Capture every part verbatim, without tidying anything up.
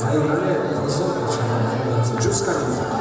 evo dalje, brzo, ćemo za džuskanje.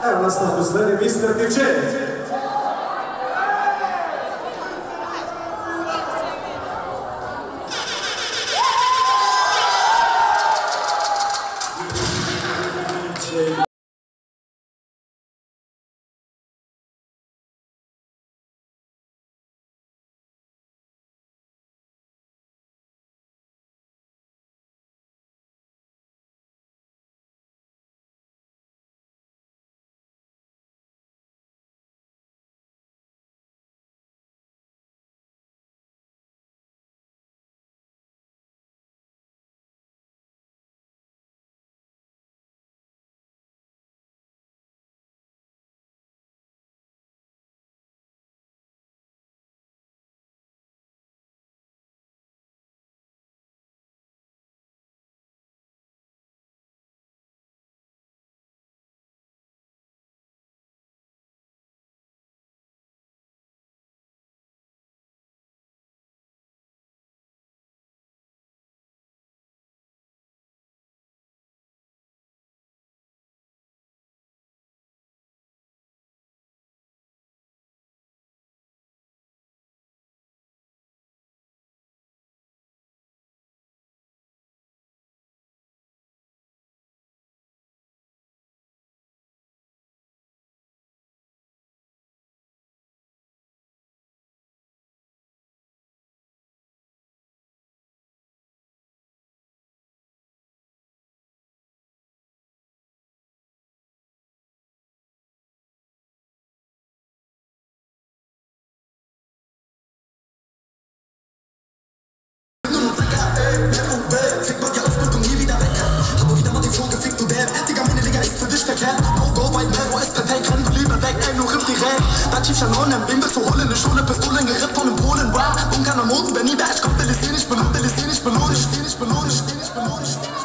Evo nas na posljednji mister D J. Wem bist du holen? Eine Schule, Pistolen, gerippt von einem Polen. Wow, Bunker am Moden, Benny Bash, kommt, der ist nicht belohnt, der ist nicht belohnt, ich seh nicht belohnt, ich seh nicht belohnt, ich seh nicht belohnt.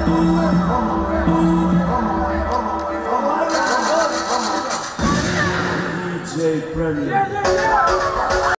D J Premier.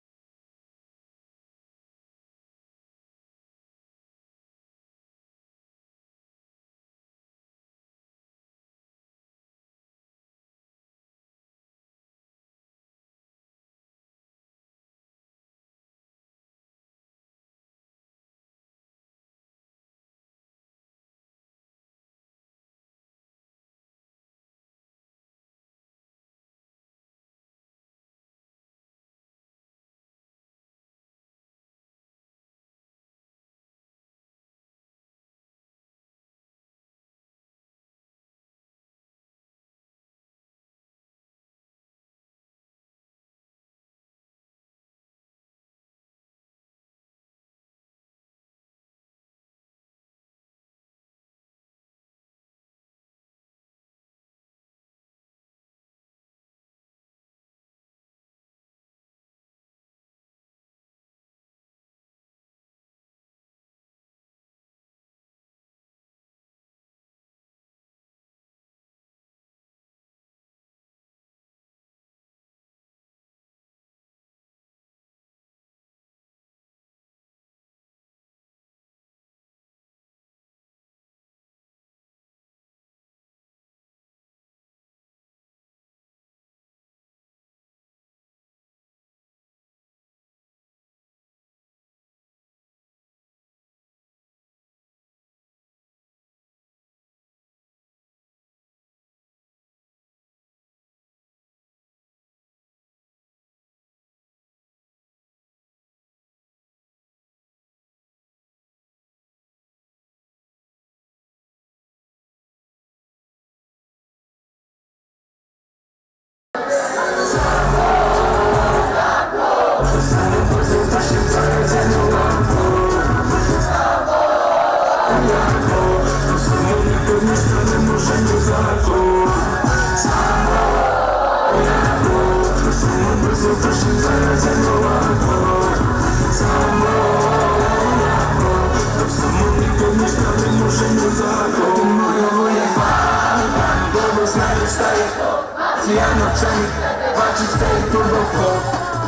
Piano czemu walczyć sobie turbo folk.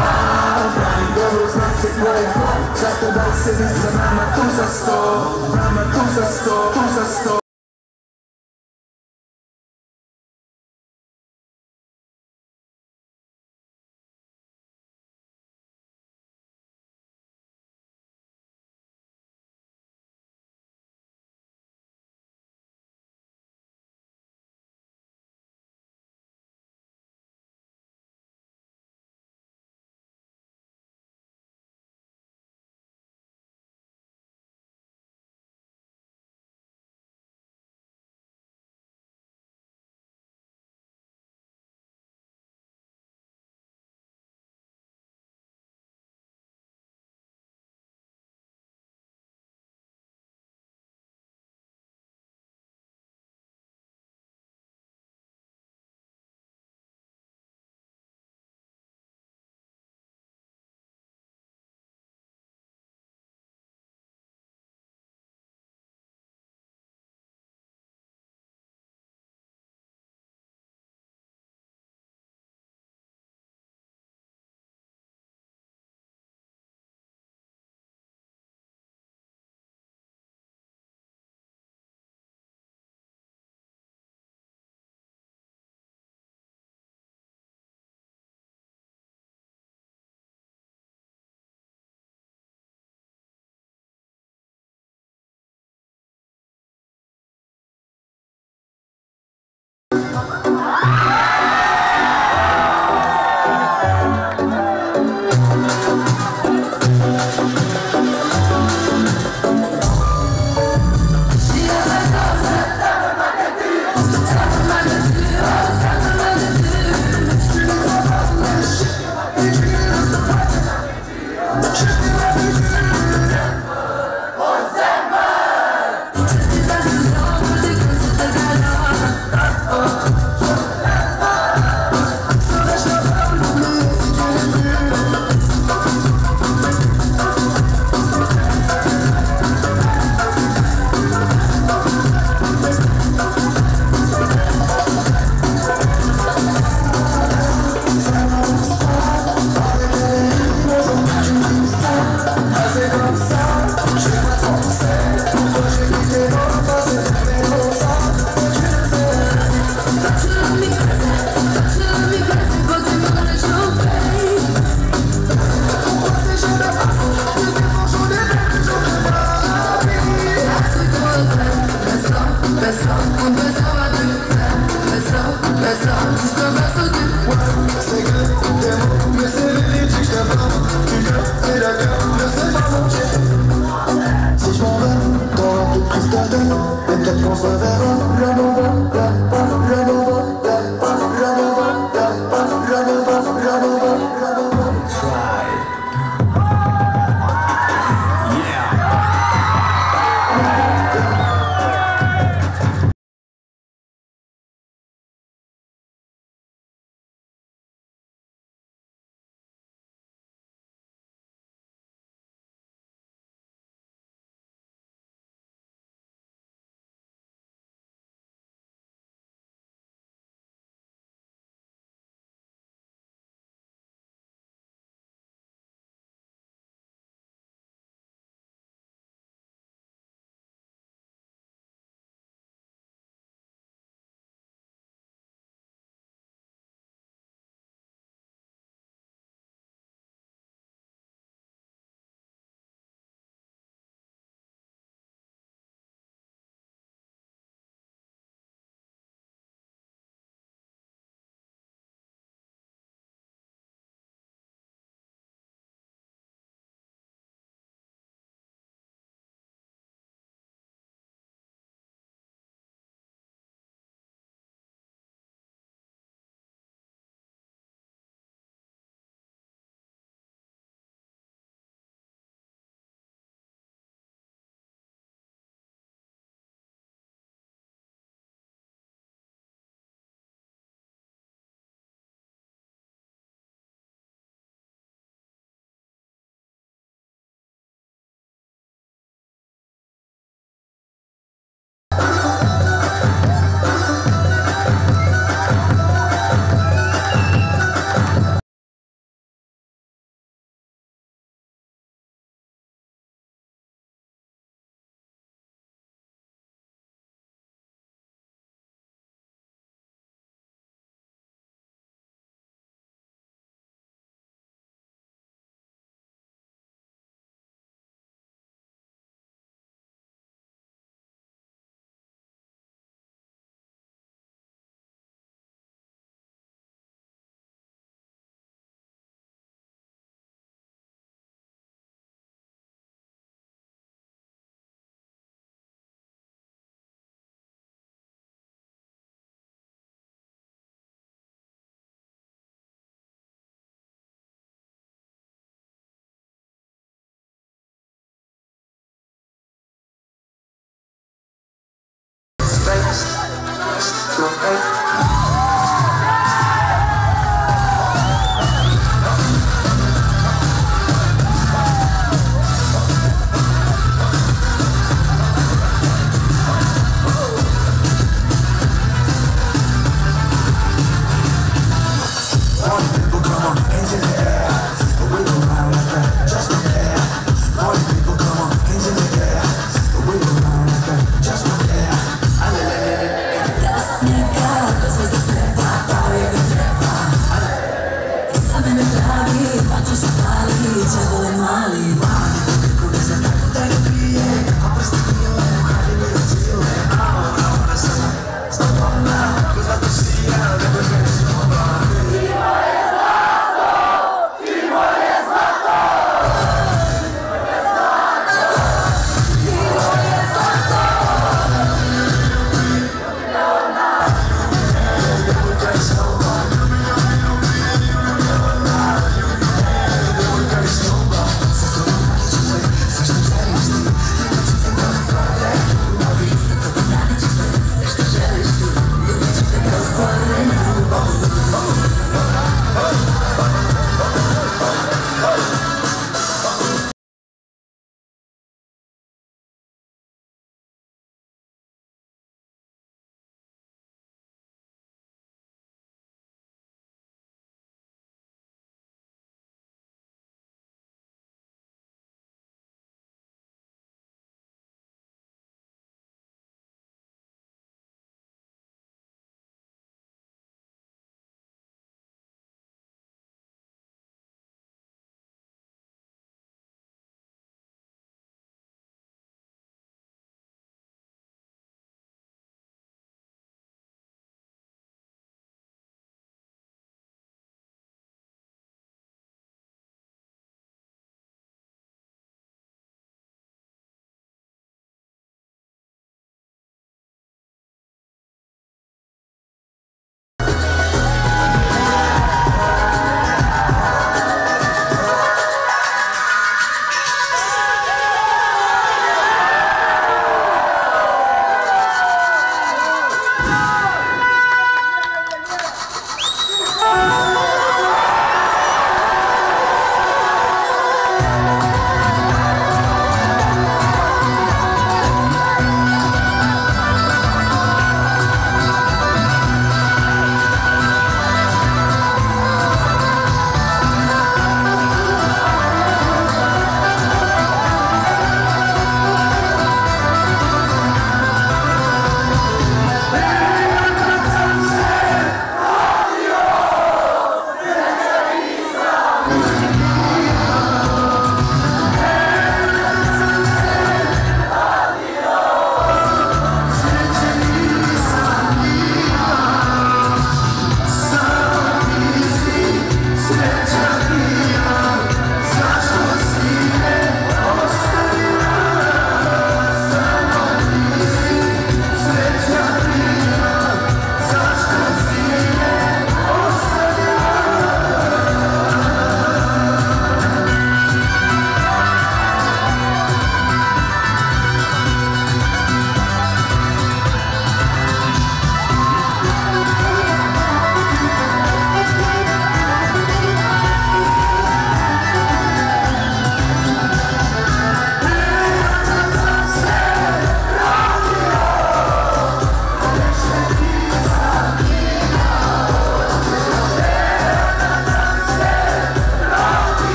Dobro zna se koje zato daj se vid za nama tu za sto, nama tu za sto, tu za sto. Just one day, I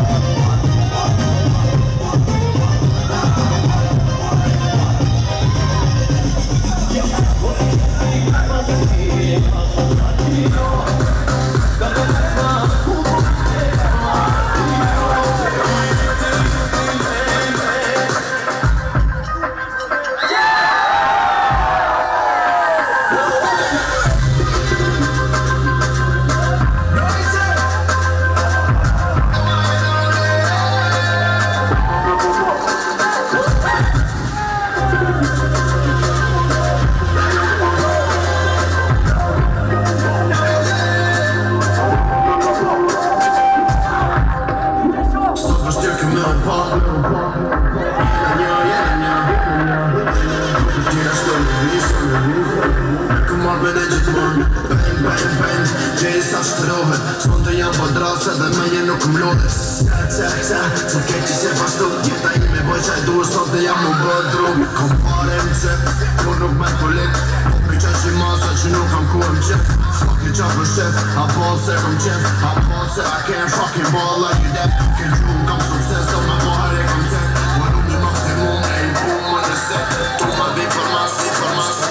Sånt jag på dras edhe me një nuk m'lodhes Qa, qa, qa, që kej që që pashtu Jeta i me boj qaj duhe sot dhe jam më bët drum Kom pare më qep, kur nuk me polit Popri që shi masa që nuk kam ku më qep Fuck i qa për shef, a bol se kom qef A bol se I can't fucking ball like you deaf Ken gju kam sukses, do me boher e kom qep Ma nuk një maksimum, e i bu më në set Tu ma di për mas, i për mas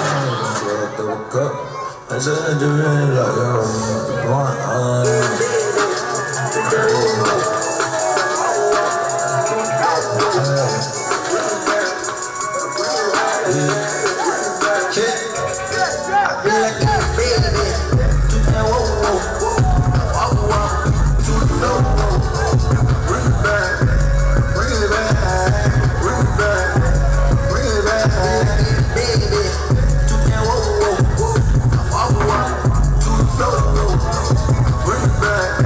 I just had to really like, yo, the blunt, uh, bring it back.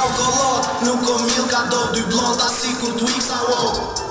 Chocolate, nuk o milka do dy blonda si kur Twixa, wow.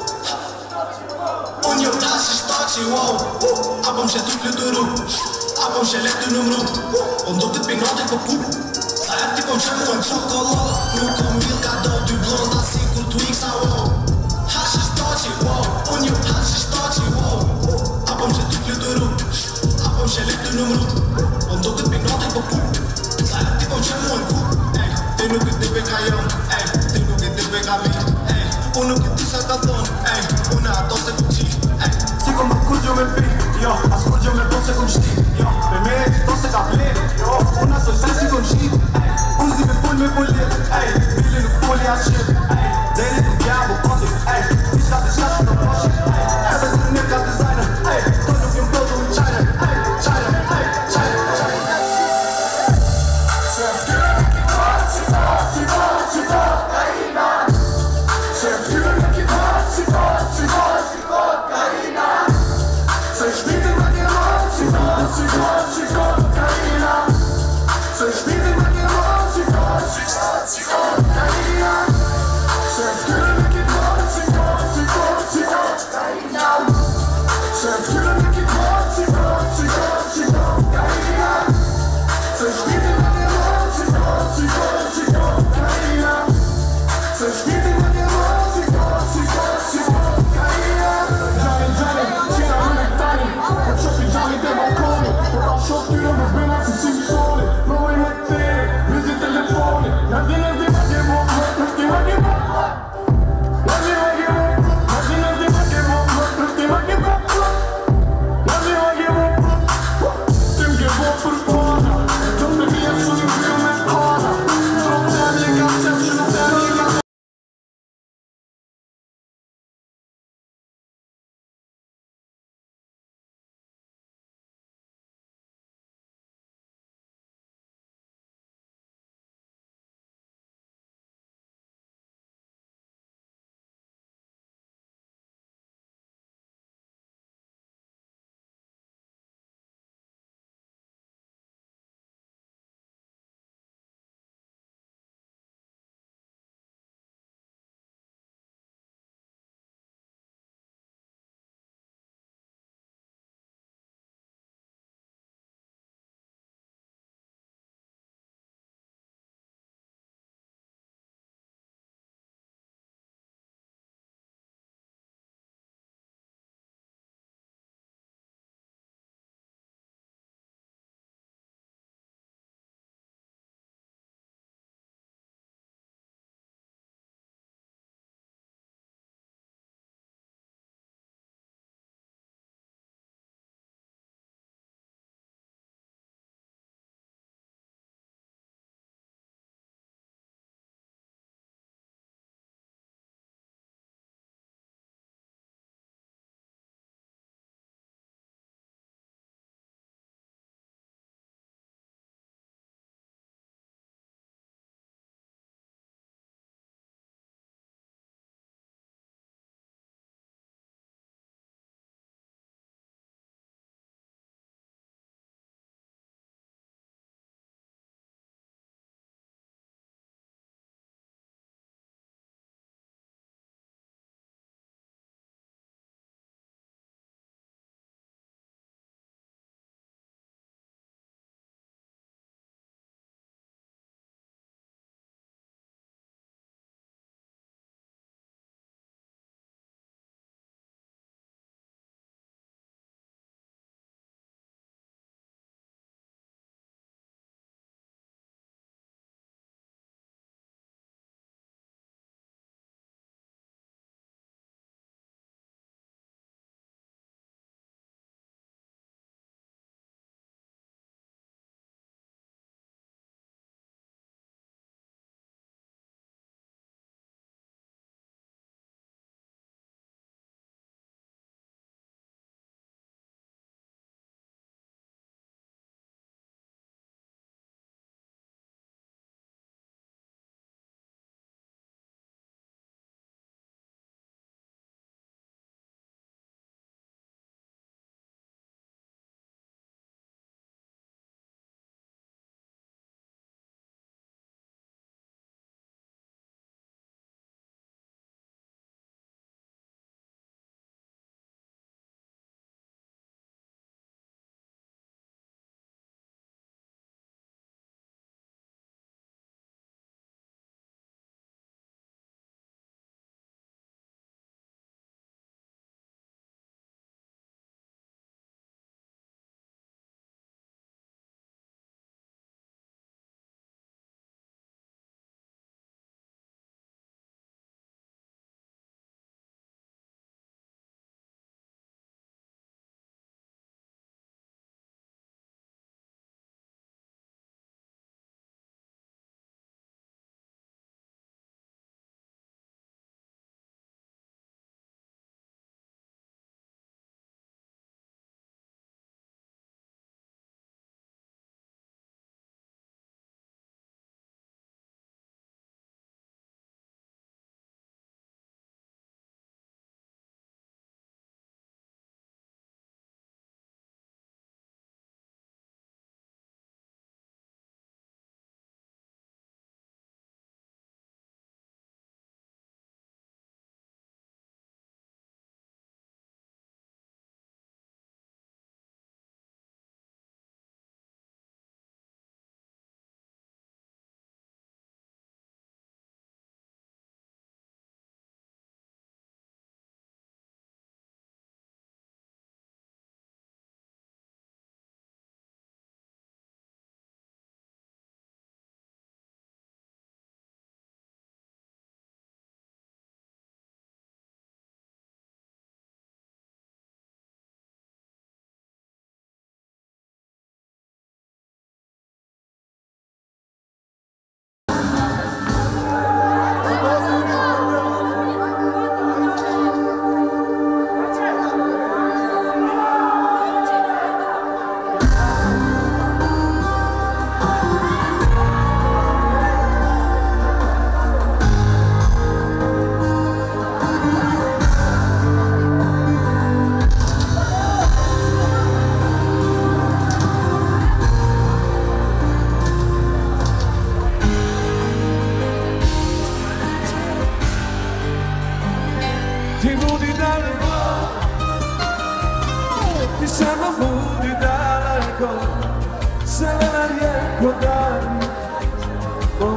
Unë jo hashi shtaci, wow. Apo më shetu fluturu, apo më shelet të numru. Po më do këtë pinate po ku sa e ti po më shetu në chocolate, nuk o milka do dy blonda si kur Twixa, wow. Hashi shtaci, wow. Unë jo hashi shtaci, wow. Apo më shetu fluturu, apo më shelet të numru. Po më do këtë pinate po ku sa e ti po më shetu në ku. Ti nuk e di beka jom, ej, ti nuk e di beka vi, ej. Unë nuk e di sa s'ka thonë, ej, unë ato se ku qi, ej. Si kom më kur gjo me pi, jo, as kur gjo me bon se kom shti, jo. Me me e to se ka ple, jo, unë asoj se si kom shti, ej. Unë zi me full me pollet, ej, bili nuk folli as shit, ej. Deri të bjabo kondi, ej, diçka diçka që në proshi, ej. Edhe të një ka designer, ej, to nuk jem bëllu në China, ej, China, ej, China, China. Ze spielen met je mond, ze gaat, ze gaat, ze gaat.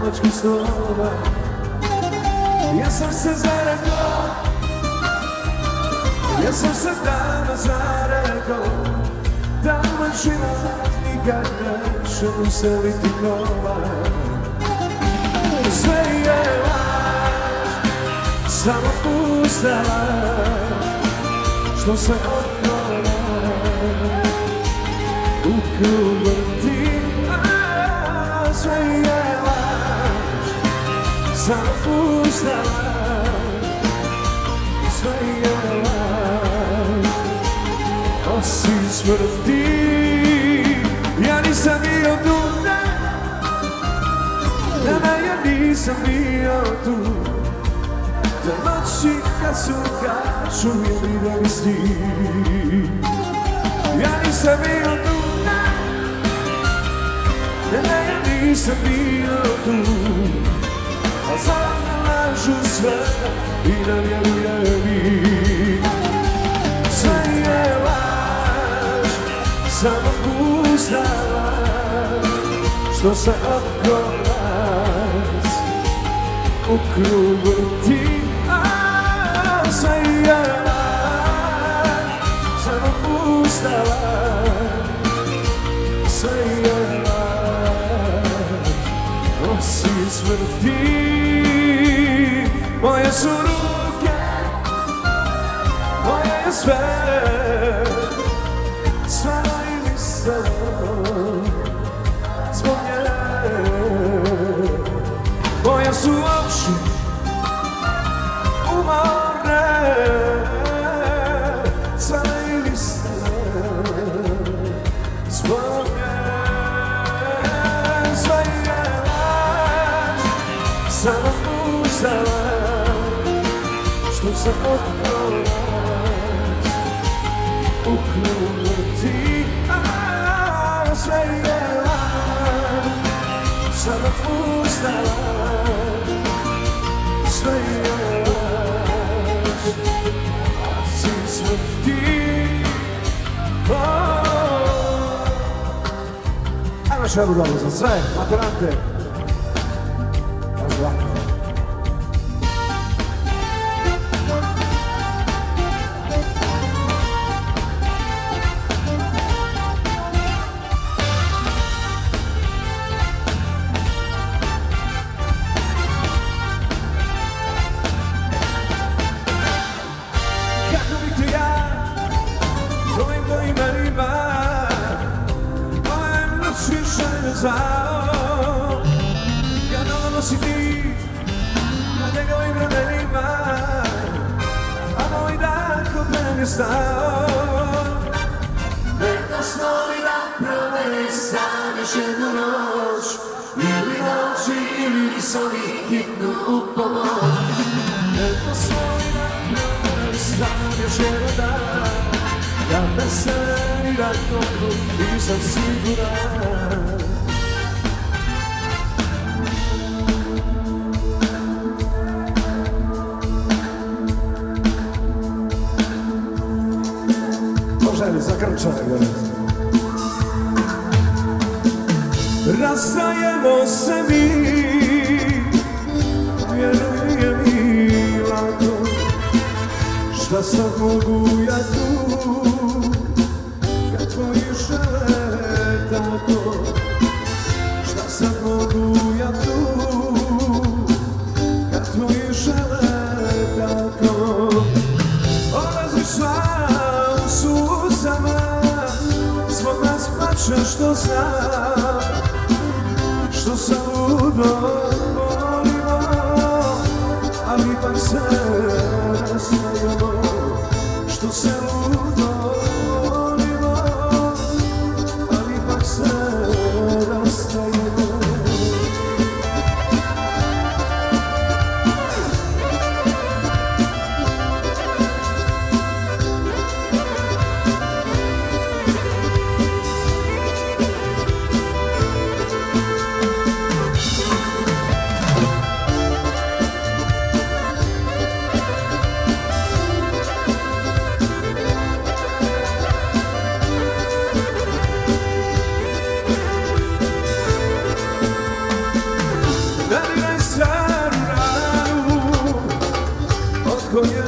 spavačkih snova. Ja sam se zarekao, ja sam se dama zarekao, da moj život nikad neće useliti nova. Sve je laž, samo pusta laž, što se odnova u krug vrti. Sve je laž, samo pusta laž, sve je laž, osim smrti. Ja nisam bio tu, ne, ne, ne, ja nisam bio tu. Te noći kad su kažu ili bili sni. Ja nisam bio tu, ne, ne, ne, ja nisam bio tu. A sad me lažu sve i ne vjeruje mi. Sve je laž, samo pusta laž, što se oko nas u krug vrti. Sve je laž, samo pusta laž, sve je laž, osim smrti. Moje su ruke, moje je sve, sve ili samo zbog nje. Moje su oči umorne, sve ili samo zbog nje. Sve je laž, samo pusta laž, što se oko nas u krug vrti. Sve je laž, samo pusta laž, sve je laž, osim smrti. Ajmo još jednu dobru za sve maturante. Kaže ovako. Zvao, kad ono nosi ti na njegovim ramenima, a moj dan kod mene stao. Neka snovi da provede sam još jednu noć, ili noći ili soli hitnu u pomoć. Neka snovi da provede sam još jedan dan, da me sani da toku nisam siguran. Želi za krčane gledati. Rastajemo se mi, vjeruj mi lako, šta sad mogu ja tu, kad tvoji žele tako. Šta sad mogu ja tu, kad tvoji žele tako. Odlaziš sva u suzama, zbog nas plačem što znam, što se ludo volimo, ali ipak se rastajemo. Što se ludo volimo, ali ipak se rastajemo.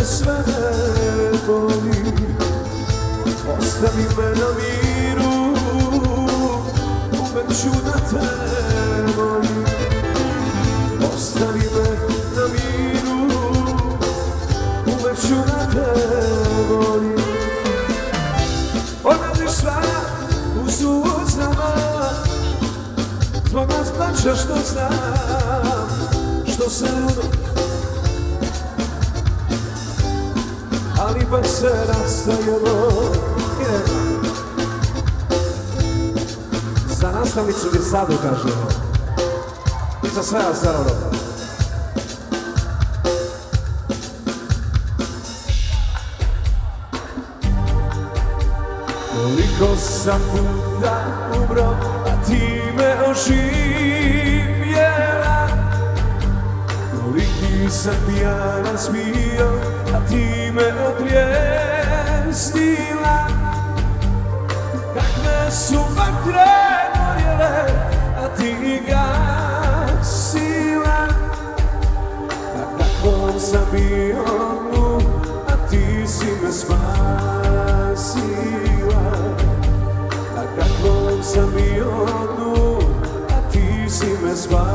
sve boli. Ostavi me na miru, uvek ću da te volim. Ostavi me na miru, uvek ću da te volim. Odlaziš sva u suznama, zbog nas plaća što znam, što se ludo, ali pa se rastajemo. Za nastavnicu gdje sadu kažemo i za sve vas naravno. Koliko sam puta umro, a ti me oživjela. Koliki sam pijanas bio, a ti me otrijeznila. Kakve su vatre gorjele, a ti ih gasila. A kakvom sam bio, a ti si me spasila. A kakvom sam bio, a ti si me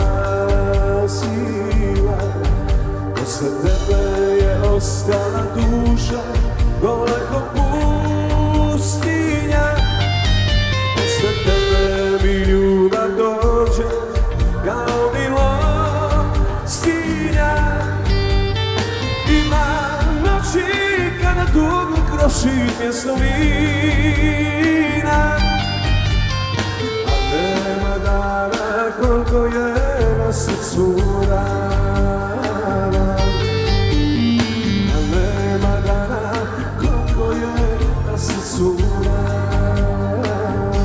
spasila. Posle tebe je ostala duša gole ko pustinja. Posle tebe mi ljubav dođe kao milostinja. Ima noći kada tugu kroši mjesto vina, a nema dana koliko je na srcu rana. A nema dana koliko je na srcu rana.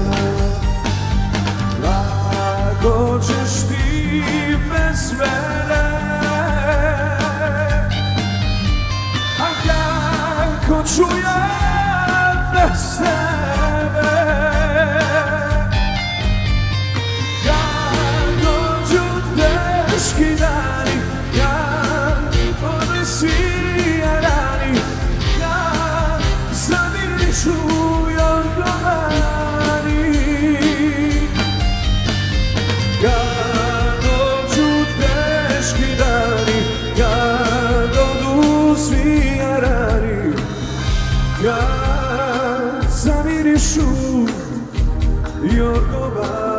Lako ćeš ti bez mene, a kako ću ja bez tebe. Kad dođu teški dani, kad ode svi rani, kad zamirišu jorgovani. Kad dođu teški dani, kad odu svi rani, kad zamirišu jorgovani.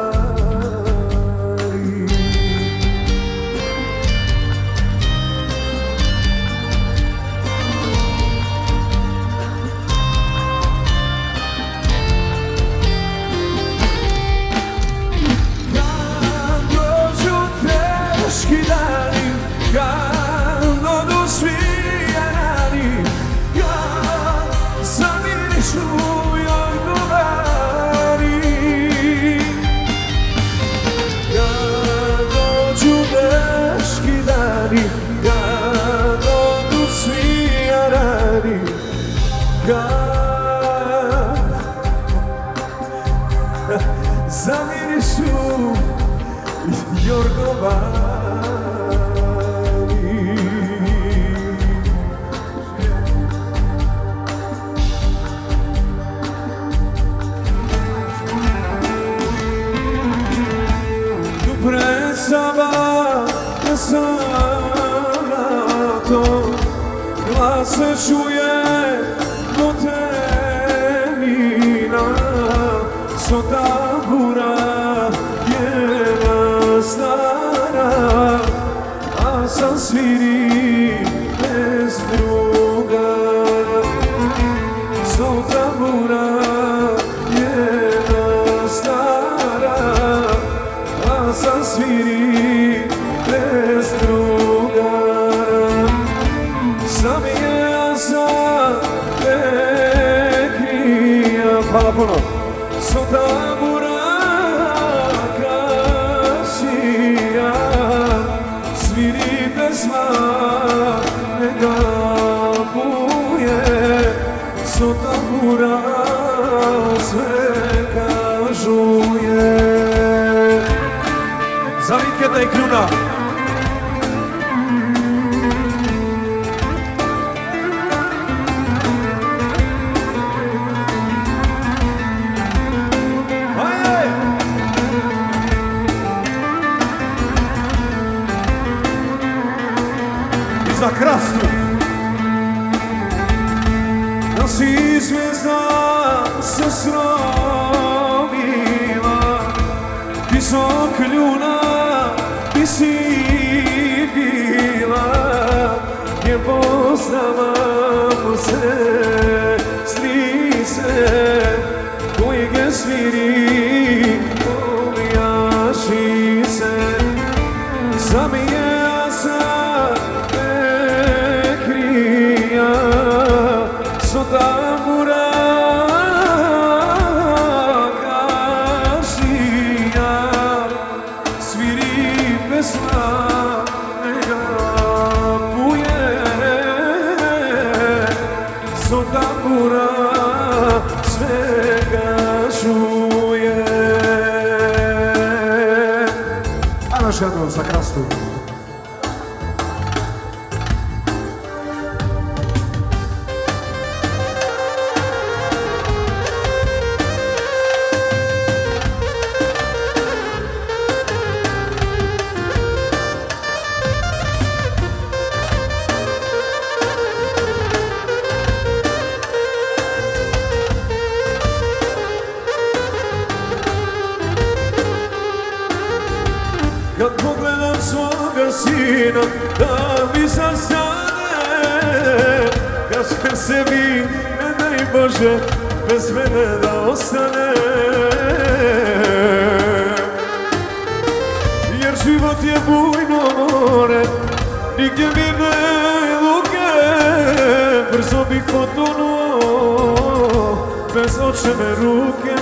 Kad dođu teški dani, kad odu svi rani, kad zamirišu jorgovani. Kad dođu teški dani, kad odu svi rani, kad zamirišu jorgovani. Tu pred sama to glas se čuje do tenina, so tambura jedna stara, a sam sviri bez druga. So tambura jedna stara, a sam sviri bez druga. Sam je za tekrija, hvala puno. So tambura kašija, sviri pesma neka puje. So tambura sve kažuje. Za vikenda i kruna. za krastu. Da si zvijezda se sromila, visok ljuna ti si bila, gdje poznavamo se, strice koji ge sviri, pomijaši se. Zamija sa pekrija, sotamura kašija, sviri pesma nega puje, sotamura svega čuje. A još jednom za krastu. Kad pogledam svoga sina, da mi zastane, kažem sebi, ne daj Bože, bez mene da ostane. Jer život je bujno more, nigdje mirne luke, brzo bih potonuo, bez očene ruke.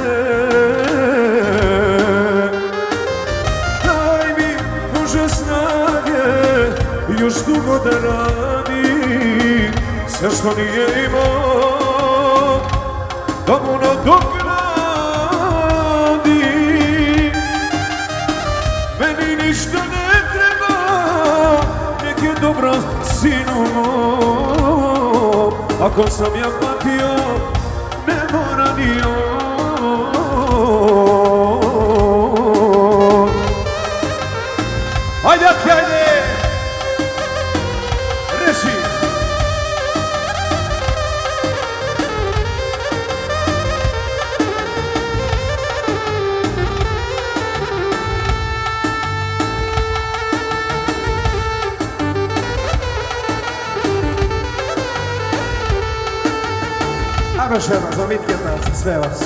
Još dugo da radi sve što nije imao, da mu nadogradi. Meni ništa ne treba, nek je dobro sinu moj. Ako sam ja patio, ne mora ni on. Ajde, ajde! Još jedna za Mitketa, za sve vas.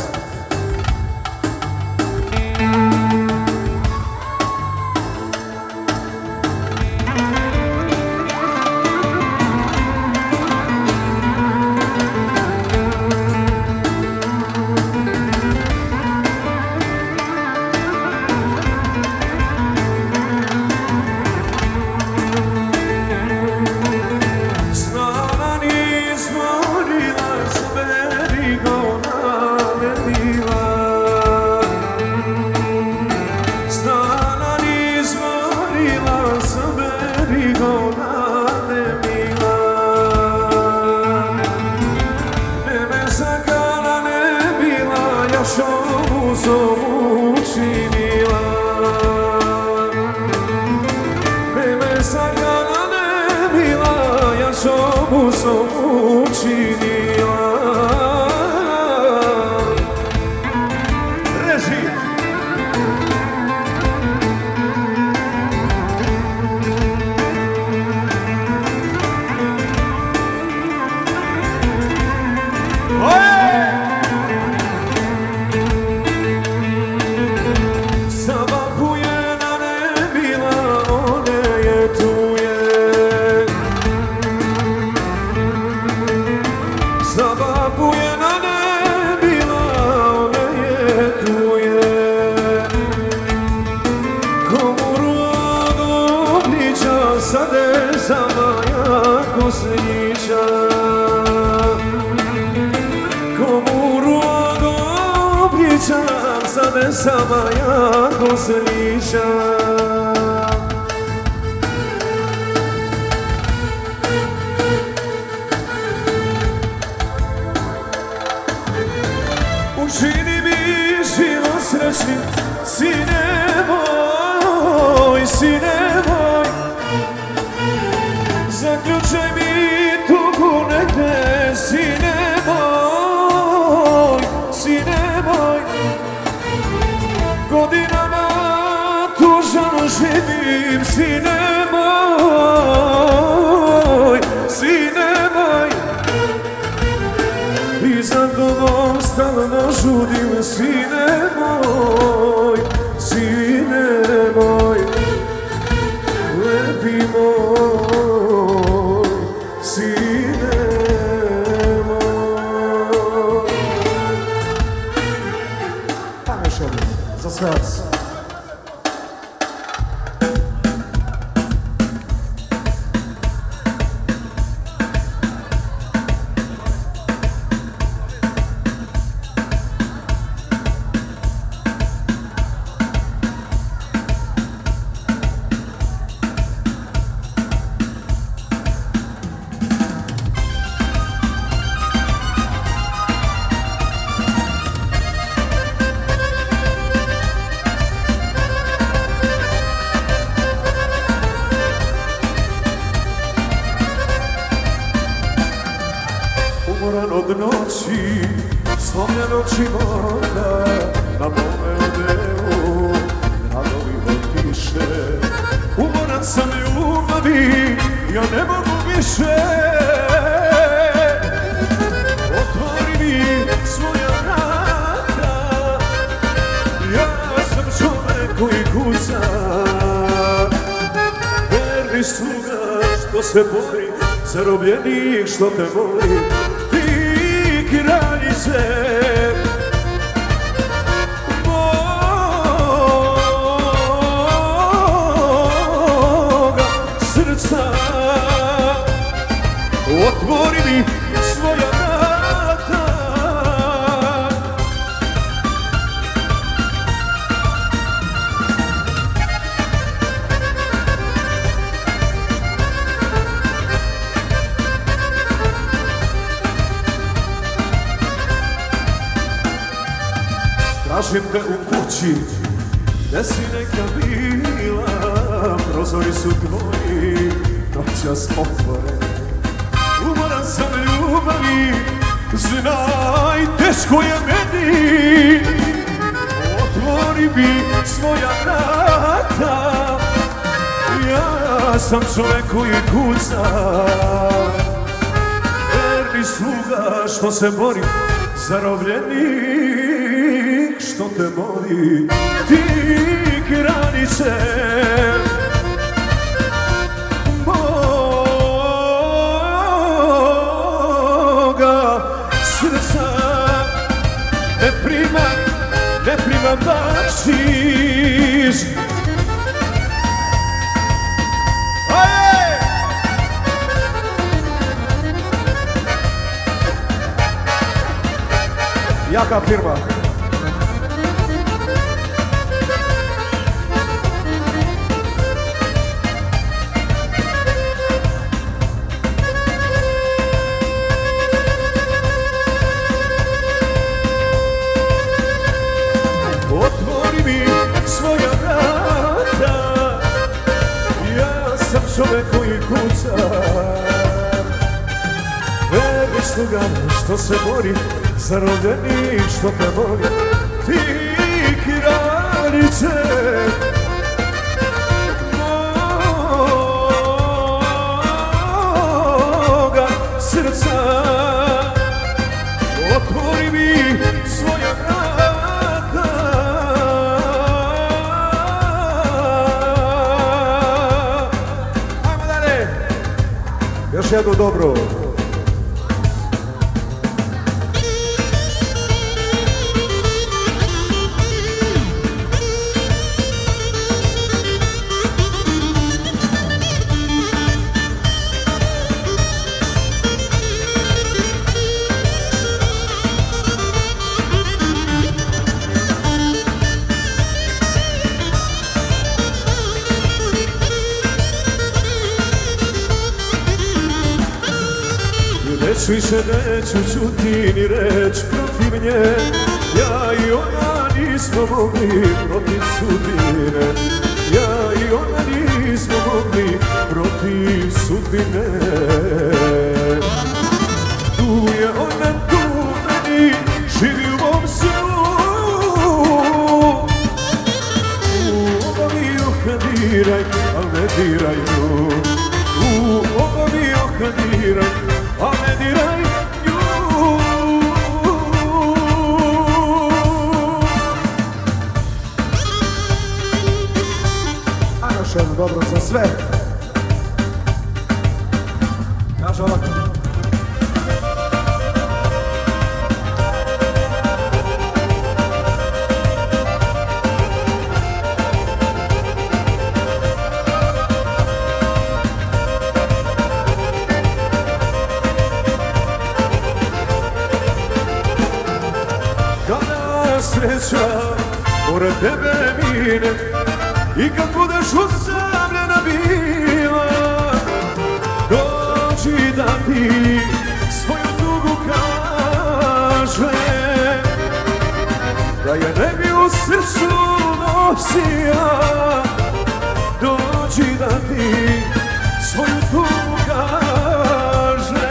Sama jako sličan. Učini mi život srećnim, sine moj, sine moj. Za Zaključaj mi tugu negde, sine moj, sine moj. Godinama tužano živim, sine moj, sine moj. I za tobom stalno žudim, sine moj, sine moj. Lepi moj, sine moj. Pa još jedno, za sve vas. Umoran od noći, slomljenog života, na mome odelu radovi otiše. Umoran sam ljubavi, ja ne mogu više. Otvori mi svoja vrata, ja sam čovek koji kuca. Verni sluga što se bori, zarobljenik što te voli. Kraljice moga srca, otvori mi svoja vrata. Tražim te u kući, gde si neka bila, prozori su tvoji, noćas otvoreni. Umoran sam ljubavi, znaj, teško je meni. Otvori mi svoja vrata, ja sam čovek koji kuca. Verni sluga što se bori, zarobljenik što te moli. Ti granice moga srca ne primam, ne primam bakšiš. Jaka firma. Otvori mi svoja vrata, ja sam čovek koji kuca. Verni sluga što se bori, zarobljenik što te voli. Ti kraljice moga srca, otvori mi svoja vrata. Ajmo dalje, još jednu dobru. Već više neću čuti ni reč protiv nje, ja i ona nismo mogli protiv sudbine. Ja i i ona nismo mogli protiv sudbine. Tu je ona, tu meni, živi u mom snu. U obavi ohadiraj, al ne diraj nju. U obavi ohadiraj, al ne diraj nju. Još jedno dobro za sve. Kaže ovako. Kada sreća pored tebe mine i kad budeš usamljena bila, dođi da ti svoju tugu kaže, da je ne bi u srcu nosila. Dođi da ti svoju tugu kaže,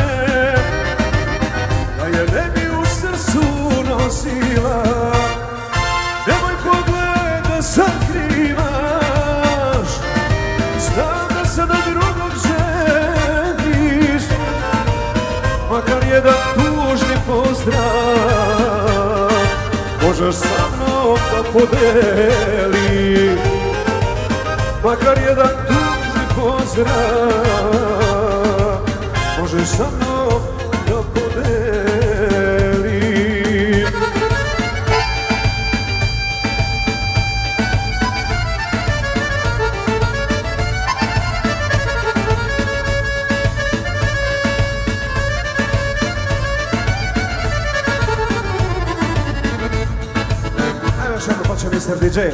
da je ne bi u srcu nosila. Nemoj pogled da sakrivaš, znam da se na drugog želiš, makar jedan tužni pozdrav možeš sa mnom da podeliš. Makar jedan tužni pozdrav možeš sa mnom da podeliš. mister D J.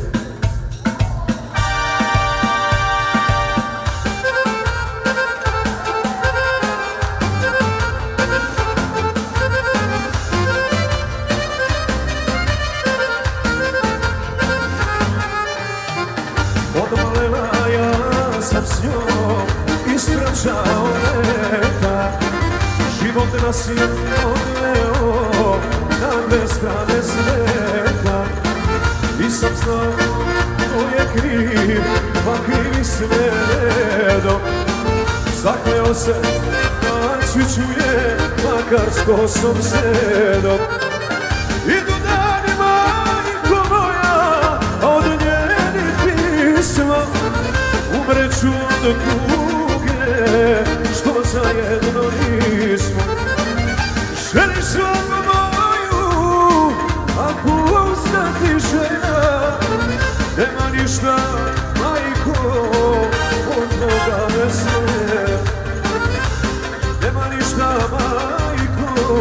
Odvalela ja sam s njom ispraćao leta, život nas je odveo na dve strane sveta. Nisam znao ko je kriv, pa krivi sve redom. Zakleo se da ću čuje, makar s kosom sedom. Idu dani, majko moja, od njenih pisma, umreću od tuge, što zajedno nismo. Želiš slavu moju, a puštati žena, nema ništa, majko, od toga vesele. Nema ništa, majko,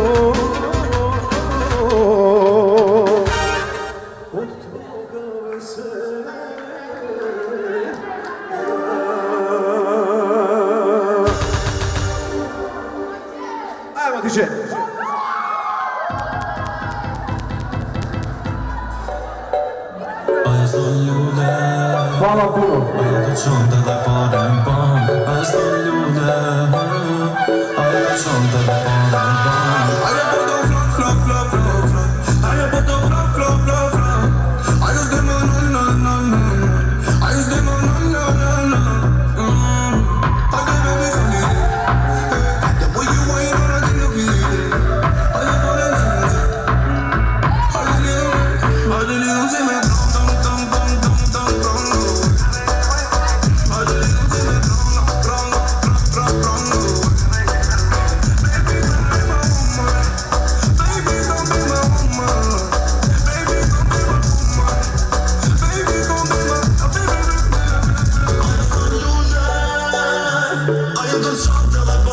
od toga vesele. Ajmo, D J. Hvala puno. Ajde čom da da podem bom, a sto ljude. Ajde čom da da podem bom. Ajde budu flop, flop, flop, flop, flop. Ajde budu flop, flop, flop, flop. Ajde zdemo na na na na. Ajde zdemo na na na na. Ajde baby funny. The way you wine on a thing to be. Ajde podem zanje. Ajde lido, ajde lido si me dom dom dom dom dom dom dom. I am the